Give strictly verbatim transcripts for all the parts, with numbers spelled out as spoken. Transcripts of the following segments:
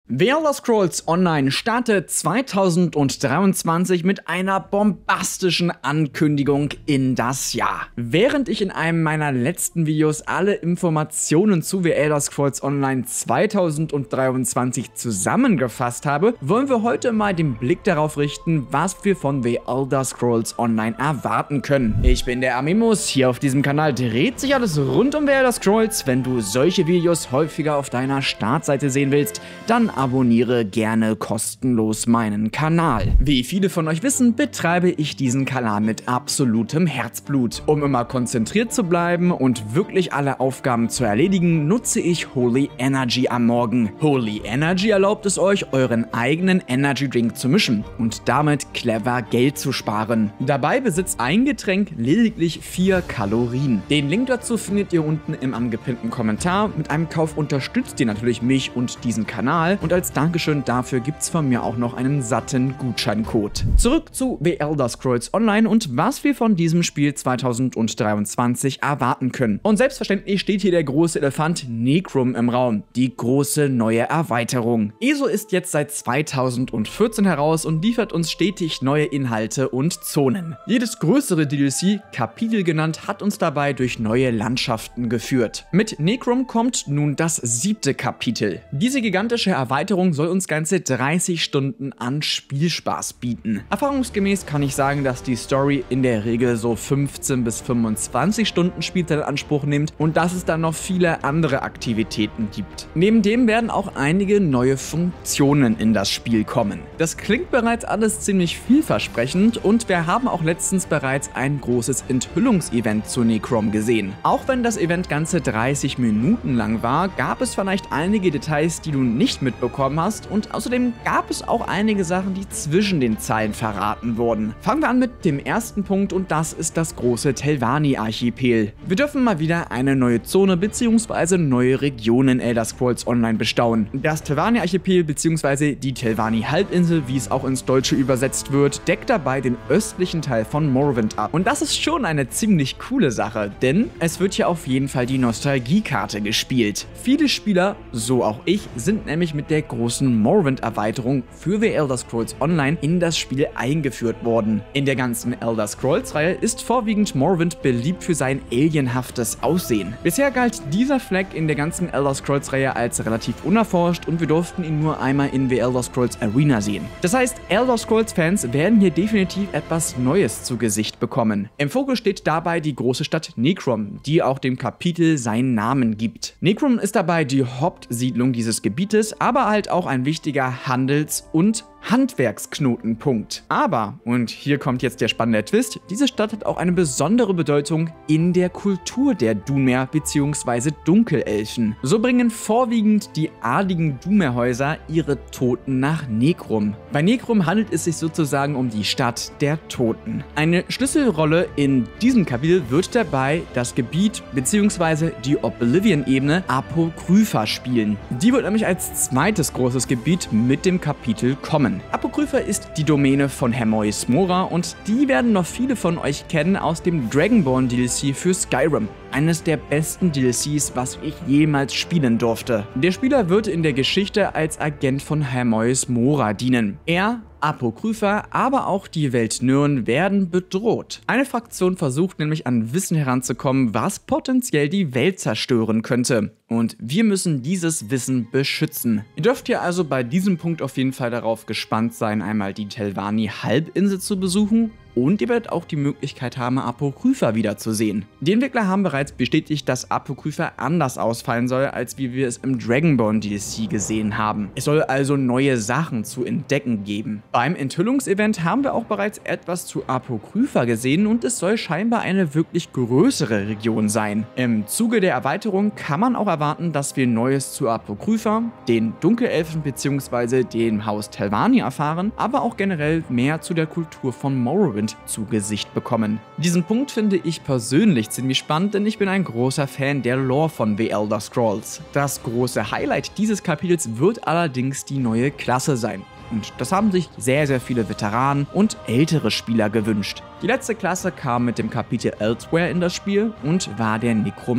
The Elder Scrolls Online startet zweitausenddreiundzwanzig mit einer bombastischen Ankündigung in das Jahr. Während ich in einem meiner letzten Videos alle Informationen zu The Elder Scrolls Online zweitausenddreiundzwanzig zusammengefasst habe, wollen wir heute mal den Blick darauf richten, was wir von The Elder Scrolls Online erwarten können. Ich bin der Amimos, hier auf diesem Kanal dreht sich alles rund um The Elder Scrolls. Wenn du solche Videos häufiger auf deiner Startseite sehen willst, dann abonniere gerne kostenlos meinen Kanal. Wie viele von euch wissen, betreibe ich diesen Kanal mit absolutem Herzblut. Um immer konzentriert zu bleiben und wirklich alle Aufgaben zu erledigen, nutze ich Holy Energy am Morgen. Holy Energy erlaubt es euch, euren eigenen Energy Drink zu mischen und damit clever Geld zu sparen. Dabei besitzt ein Getränk lediglich vier Kalorien. Den Link dazu findet ihr unten im angepinnten Kommentar. Mit einem Kauf unterstützt ihr natürlich mich und diesen Kanal. Und als Dankeschön dafür gibt's von mir auch noch einen satten Gutscheincode. Zurück zu The Elder Scrolls Online und was wir von diesem Spiel zweitausenddreiundzwanzig erwarten können. Und selbstverständlich steht hier der große Elefant Necrom im Raum, die große neue Erweiterung. E S O ist jetzt seit zweitausendvierzehn heraus und liefert uns stetig neue Inhalte und Zonen. Jedes größere D L C, Kapitel genannt, hat uns dabei durch neue Landschaften geführt. Mit Necrom kommt nun das siebte Kapitel. Diese gigantische Erweiterung soll uns ganze dreißig Stunden an Spielspaß bieten. Erfahrungsgemäß kann ich sagen, dass die Story in der Regel so fünfzehn bis fünfundzwanzig Stunden Spielzeit in Anspruch nimmt und dass es dann noch viele andere Aktivitäten gibt. Neben dem werden auch einige neue Funktionen in das Spiel kommen. Das klingt bereits alles ziemlich vielversprechend und wir haben auch letztens bereits ein großes Enthüllungsevent zu Necrom gesehen. Auch wenn das Event ganze dreißig Minuten lang war, gab es vielleicht einige Details, die du nicht mitbekommen hast und außerdem gab es auch einige Sachen, die zwischen den Zeilen verraten wurden. Fangen wir an mit dem ersten Punkt und das ist das große Telvanni-Archipel. Wir dürfen mal wieder eine neue Zone bzw. neue Regionen Elder Scrolls Online bestaunen. Das Telvanni-Archipel bzw. die Telvanni-Halbinsel, wie es auch ins Deutsche übersetzt wird, deckt dabei den östlichen Teil von Morrowind ab. Und das ist schon eine ziemlich coole Sache, denn es wird hier auf jeden Fall die Nostalgiekarte gespielt. Viele Spieler, so auch ich, sind nämlich mit der großen Morrowind-Erweiterung für The Elder Scrolls Online in das Spiel eingeführt worden. In der ganzen Elder Scrolls-Reihe ist vorwiegend Morrowind beliebt für sein alienhaftes Aussehen. Bisher galt dieser Fleck in der ganzen Elder Scrolls-Reihe als relativ unerforscht und wir durften ihn nur einmal in The Elder Scrolls Arena sehen. Das heißt, Elder Scrolls-Fans werden hier definitiv etwas Neues zu Gesicht bekommen. Im Fokus steht dabei die große Stadt Necrom, die auch dem Kapitel seinen Namen gibt. Necrom ist dabei die Hauptsiedlung dieses Gebietes, aber halt auch ein wichtiger Handels- und Handwerksknotenpunkt. Aber, und hier kommt jetzt der spannende Twist, diese Stadt hat auch eine besondere Bedeutung in der Kultur der Dunmer bzw. Dunkelelfen. So bringen vorwiegend die adligen Dunmerhäuser ihre Toten nach Necrom. Bei Necrom handelt es sich sozusagen um die Stadt der Toten. Eine Schlüsselrolle in diesem Kapitel wird dabei das Gebiet bzw. die Oblivion-Ebene Apokrypha spielen. Die wird nämlich als zweites großes Gebiet mit dem Kapitel kommen. Apokrypha ist die Domäne von Hermois Mora und die werden noch viele von euch kennen aus dem Dragonborn D L C für Skyrim. Eines der besten D L Cs, was ich jemals spielen durfte. Der Spieler wird in der Geschichte als Agent von Hermois Mora dienen. Er, Apokrypha, aber auch die Welt Nirn werden bedroht. Eine Fraktion versucht nämlich an Wissen heranzukommen, was potenziell die Welt zerstören könnte. Und wir müssen dieses Wissen beschützen. Ihr dürft hier also bei diesem Punkt auf jeden Fall darauf gespannt sein, einmal die Telvanni-Halbinsel zu besuchen. Und ihr werdet auch die Möglichkeit haben, Apokrypha wiederzusehen. Die Entwickler haben bereits bestätigt, dass Apokrypha anders ausfallen soll, als wie wir es im Dragonborn D L C gesehen haben. Es soll also neue Sachen zu entdecken geben. Beim Enthüllungsevent haben wir auch bereits etwas zu Apokrypha gesehen und es soll scheinbar eine wirklich größere Region sein. Im Zuge der Erweiterung kann man auch erwarten, dass wir Neues zu Apokrypha, den Dunkelelfen bzw. dem Haus Telvanni erfahren, aber auch generell mehr zu der Kultur von Morrowind zu Gesicht bekommen. Diesen Punkt finde ich persönlich ziemlich spannend, denn ich bin ein großer Fan der Lore von The Elder Scrolls. Das große Highlight dieses Kapitels wird allerdings die neue Klasse sein. Und das haben sich sehr, sehr viele Veteranen und ältere Spieler gewünscht. Die letzte Klasse kam mit dem Kapitel Elsewhere in das Spiel und war der Nekromant.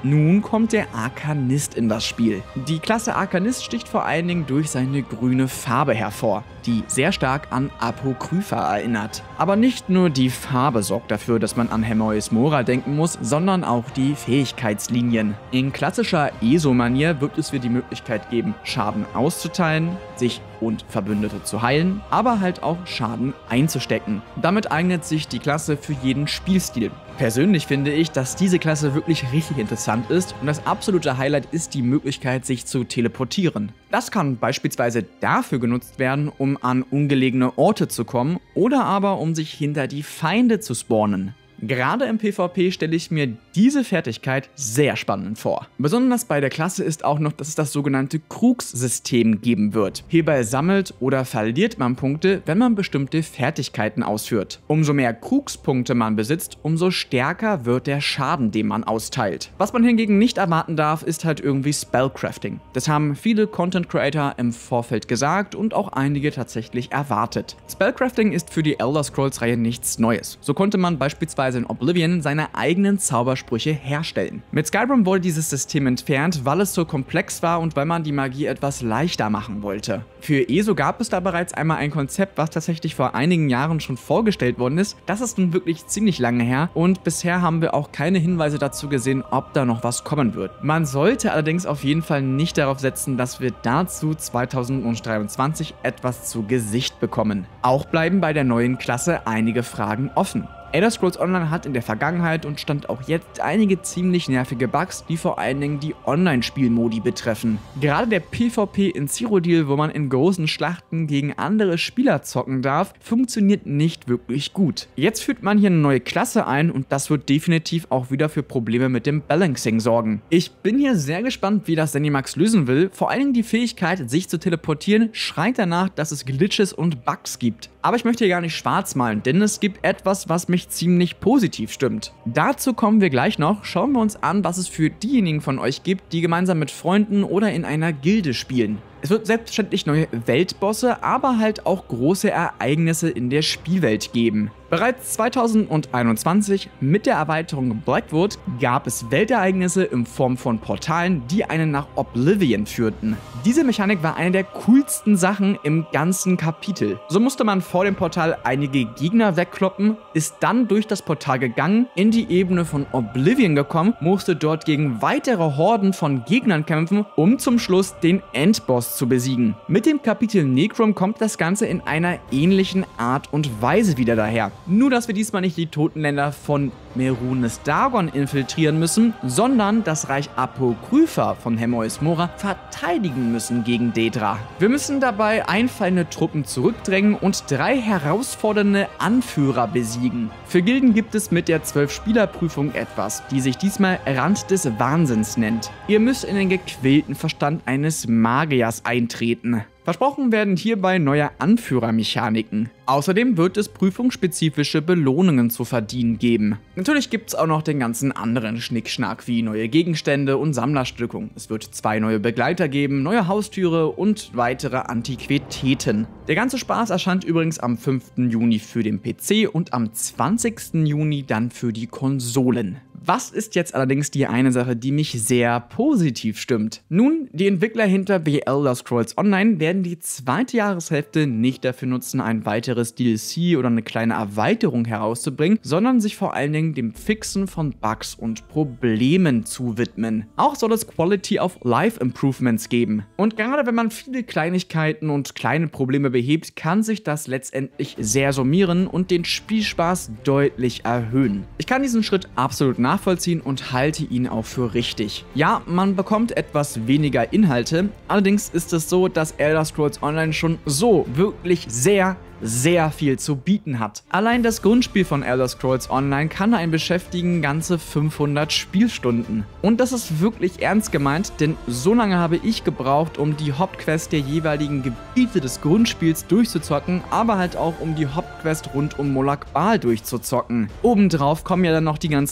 Nun kommt der Arkanist in das Spiel. Die Klasse Arkanist sticht vor allen Dingen durch seine grüne Farbe hervor, die sehr stark an Apokrypha erinnert. Aber nicht nur die Farbe sorgt dafür, dass man an Hermois Mora denken muss, sondern auch die Fähigkeitslinien. In klassischer E S O-Manier wird es mir die Möglichkeit geben, Schaden auszuteilen, sich und Verbündete zu heilen, aber halt auch Schaden einzustecken. Damit eignet sich die Klasse für jeden Spielstil. Persönlich finde ich, dass diese Klasse wirklich richtig interessant ist und das absolute Highlight ist die Möglichkeit, sich zu teleportieren. Das kann beispielsweise dafür genutzt werden, um an ungelegene Orte zu kommen oder aber um sich hinter die Feinde zu spawnen. Gerade im PvP stelle ich mir diese Fertigkeit sehr spannend vor. Besonders bei der Klasse ist auch noch, dass es das sogenannte Krugssystem geben wird. Hierbei sammelt oder verliert man Punkte, wenn man bestimmte Fertigkeiten ausführt. Umso mehr Krugspunkte man besitzt, umso stärker wird der Schaden, den man austeilt. Was man hingegen nicht erwarten darf, ist halt irgendwie Spellcrafting. Das haben viele Content Creator im Vorfeld gesagt und auch einige tatsächlich erwartet. Spellcrafting ist für die Elder Scrolls Reihe nichts Neues. So konnte man beispielsweise in Oblivion seine eigenen Zaubersprüche herstellen. Mit Skyrim wurde dieses System entfernt, weil es so komplex war und weil man die Magie etwas leichter machen wollte. Für E S O gab es da bereits einmal ein Konzept, was tatsächlich vor einigen Jahren schon vorgestellt worden ist. Das ist nun wirklich ziemlich lange her und bisher haben wir auch keine Hinweise dazu gesehen, ob da noch was kommen wird. Man sollte allerdings auf jeden Fall nicht darauf setzen, dass wir dazu zweitausenddreiundzwanzig etwas zu Gesicht bekommen. Auch bleiben bei der neuen Klasse einige Fragen offen. Elder Scrolls Online hat in der Vergangenheit und stand auch jetzt einige ziemlich nervige Bugs, die vor allen Dingen die Online-Spielmodi betreffen. Gerade der PvP in Cyrodiil, wo man in großen Schlachten gegen andere Spieler zocken darf, funktioniert nicht wirklich gut. Jetzt führt man hier eine neue Klasse ein und das wird definitiv auch wieder für Probleme mit dem Balancing sorgen. Ich bin hier sehr gespannt, wie das Zenimax lösen will. Vor allen Dingen die Fähigkeit, sich zu teleportieren, schreit danach, dass es Glitches und Bugs gibt. Aber ich möchte hier gar nicht schwarz malen, denn es gibt etwas, was mich ziemlich positiv stimmt. Dazu kommen wir gleich noch. Schauen wir uns an, was es für diejenigen von euch gibt, die gemeinsam mit Freunden oder in einer Gilde spielen. Es wird selbstverständlich neue Weltbosse, aber halt auch große Ereignisse in der Spielwelt geben. Bereits zweitausendeinundzwanzig mit der Erweiterung Blackwood gab es Weltereignisse in Form von Portalen, die einen nach Oblivion führten. Diese Mechanik war eine der coolsten Sachen im ganzen Kapitel. So musste man vor dem Portal einige Gegner wegkloppen, ist dann durch das Portal gegangen, in die Ebene von Oblivion gekommen, musste dort gegen weitere Horden von Gegnern kämpfen, um zum Schluss den Endboss zu besiegen. Mit dem Kapitel Necrom kommt das Ganze in einer ähnlichen Art und Weise wieder daher. Nur, dass wir diesmal nicht die Totenländer von Merunes Dagon infiltrieren müssen, sondern das Reich Apokrypha von Hermois Mora verteidigen müssen gegen Daedra. Wir müssen dabei einfallende Truppen zurückdrängen und drei herausfordernde Anführer besiegen. Für Gilden gibt es mit der zwölf-Spieler-Prüfung etwas, die sich diesmal Rand des Wahnsinns nennt. Ihr müsst in den gequälten Verstand eines Magiers eintreten. Versprochen werden hierbei neue Anführermechaniken. Außerdem wird es prüfungsspezifische Belohnungen zu verdienen geben. Natürlich gibt es auch noch den ganzen anderen Schnickschnack wie neue Gegenstände und Sammlerstückung. Es wird zwei neue Begleiter geben, neue Haustüre und weitere Antiquitäten. Der ganze Spaß erscheint übrigens am fünften Juni für den P C und am zwanzigsten Juni dann für die Konsolen. Was ist jetzt allerdings die eine Sache, die mich sehr positiv stimmt? Nun, die Entwickler hinter The Elder Scrolls Online werden die zweite Jahreshälfte nicht dafür nutzen, ein weiteres D L C oder eine kleine Erweiterung herauszubringen, sondern sich vor allen Dingen dem Fixen von Bugs und Problemen zu widmen. Auch soll es Quality of Life Improvements geben. Und gerade wenn man viele Kleinigkeiten und kleine Probleme behebt, kann sich das letztendlich sehr summieren und den Spielspaß deutlich erhöhen. Ich kann diesen Schritt absolut nachvollziehen. nachvollziehen und halte ihn auch für richtig. Ja, man bekommt etwas weniger Inhalte, allerdings ist es so, dass Elder Scrolls Online schon so wirklich sehr, sehr viel zu bieten hat. Allein das Grundspiel von Elder Scrolls Online kann einen beschäftigen ganze fünfhundert Spielstunden. Und das ist wirklich ernst gemeint, denn so lange habe ich gebraucht, um die Hauptquest der jeweiligen Gebiete des Grundspiels durchzuzocken, aber halt auch um die Hauptquest rund um Molag Bal durchzuzocken. Obendrauf kommen ja dann noch die ganzen anderen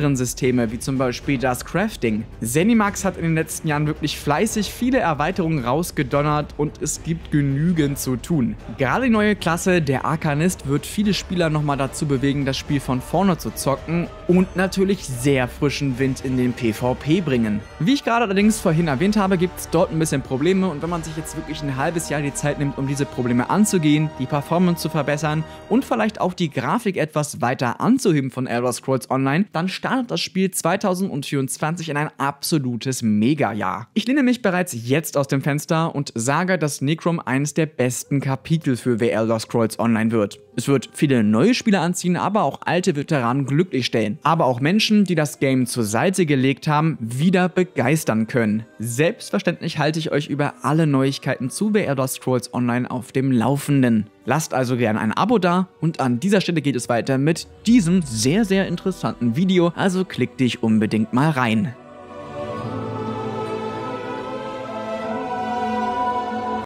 anderen Systeme, wie zum Beispiel das Crafting. ZeniMax hat in den letzten Jahren wirklich fleißig viele Erweiterungen rausgedonnert und es gibt genügend zu tun. Gerade die neue Klasse, der Arcanist, wird viele Spieler nochmal dazu bewegen, das Spiel von vorne zu zocken und natürlich sehr frischen Wind in den PvP bringen. Wie ich gerade allerdings vorhin erwähnt habe, gibt es dort ein bisschen Probleme und wenn man sich jetzt wirklich ein halbes Jahr die Zeit nimmt, um diese Probleme anzugehen, die Performance zu verbessern und vielleicht auch die Grafik etwas weiter anzuheben von Elder Scrolls Online, dann startet das Spiel zweitausendvierundzwanzig in ein absolutes Mega-Jahr. Ich lehne mich bereits jetzt aus dem Fenster und sage, dass Necrom eines der besten Kapitel für The Elder Scrolls Online wird. Es wird viele neue Spieler anziehen, aber auch alte Veteranen glücklich stellen. Aber auch Menschen, die das Game zur Seite gelegt haben, wieder begeistern können. Selbstverständlich halte ich euch über alle Neuigkeiten zu The Elder Scrolls Online auf dem Laufenden. Lasst also gerne ein Abo da und an dieser Stelle geht es weiter mit diesem sehr, sehr interessanten Video, also klick dich unbedingt mal rein.